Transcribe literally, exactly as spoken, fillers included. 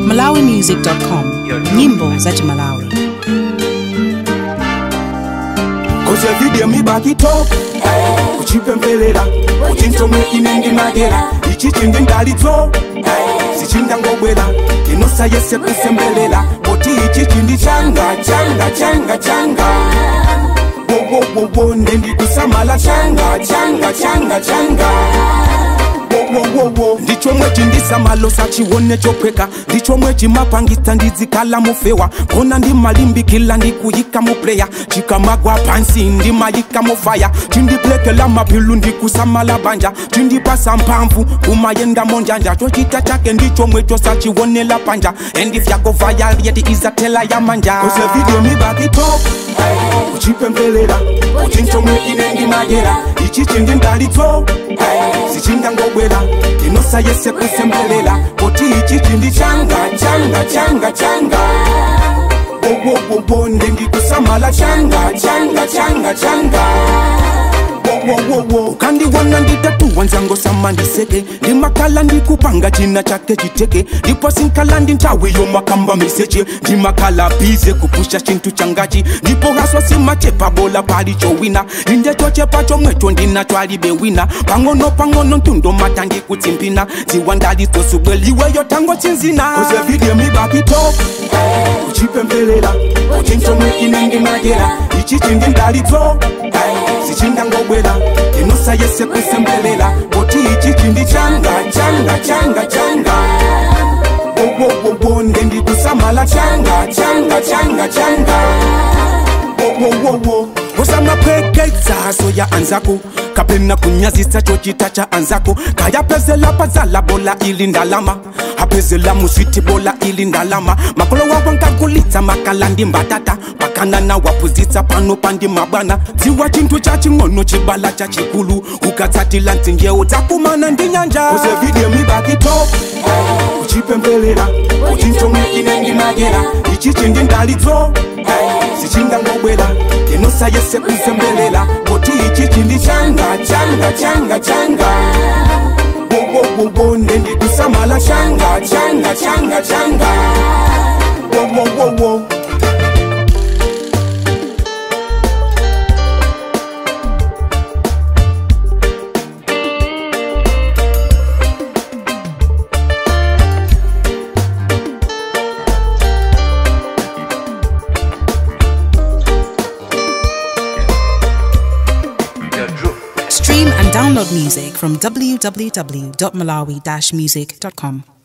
malawi music dot com. Nyimbo za Malawi. Cause every day me back it up, kuchipembelela, kuchinsomwe inendi magera, ichichindi ndalitso, sichinda ngobwela, kinosa yese kusembelela, boti ichichindi changa, changa, changa, changa. Wo wo wo wo ndendi kusamala changa, changa, changa, changa. Wo wo wo ndicho mwechi ndisamalo sachiwone chopeka, ndicho mwechi mapangita ndizikala mufewa, kona ndi malimbi kila ndikuyika mu player, chikamagwa pansi ndi mayika mu fire, chindi plekela mapilu ndikusamala banja, chindi pasa mpamvu kumayenda monjanja, chochita chake ndicho mwecho sachiwone la panja, and if yako fire yeti izatela ya manja. Cause video mi back it up, kuchipembelela, kuchinchomwe inendi magera, ichichindi ndalitso, sichinda ngobwela, kinosa yese kusembelela, boti ichichindi changa, changa, changa, changa. Wo wo wo wo ndendi kusamala changa, changa, changa, changa. Wo wo wo wo kandi wana nditatu wanzango samandi seke, ndi makala ndikupanga china chake chiteke, ndipo sinkala ndintawe yo makamba message, ndi makala bize kupusha chintu changachi, ndipo haswa simachepa bola pali chowina, inde tochepa chomwecho ndina twalibe wina, pangono pangono ntundo matandi kutsimpina, ziwandali tosubweliwe yo tango chinzina. Cause every day me back it up, kuchipembelela, kuchinchomwe inendi magera, ichichindi ndalitso, sichinda ngobwela, kinosa yese kusembelela, boti ichichindi changa, changa, changa, changa. Wo wo wo wo ndendi kusamala changa, changa, changa, changa. Wo wo wo wo osama pekeza soya anzako, kapena kunyazisa chochita cha anzako, kaya pezela pazala bola ili ndalama, apezela muswiti bola ili ndalama, makolo wawanka kulitsa makalandi mbatata, pakana na wapuzitsa pano pandi mabana, ziwa chintu cha chingono chibala cha chikulu, ukatsatila ntingeo takumana ndi nyanja. Cause every day me back it up, kuchipembelela, kuchinchomwe inendi magera, ichichindi ndalitso, sichinda ngobwela, kinosa yese kusembelela, boti ichichindi changa, changa, changa, changa. Wo wo wo wo ndendi kusamala changa, changa, changa, changa. Wo wo wo wo Stream and download music from w w w dot malawi dash music dot com.